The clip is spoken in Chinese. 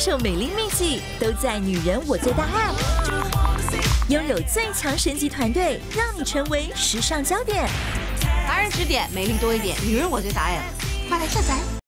售美丽秘籍都在女人我最大 App， 拥有最强神级团队，让你成为时尚焦点。 达人指点，美丽多一点，女人我最大 App， 快来下载。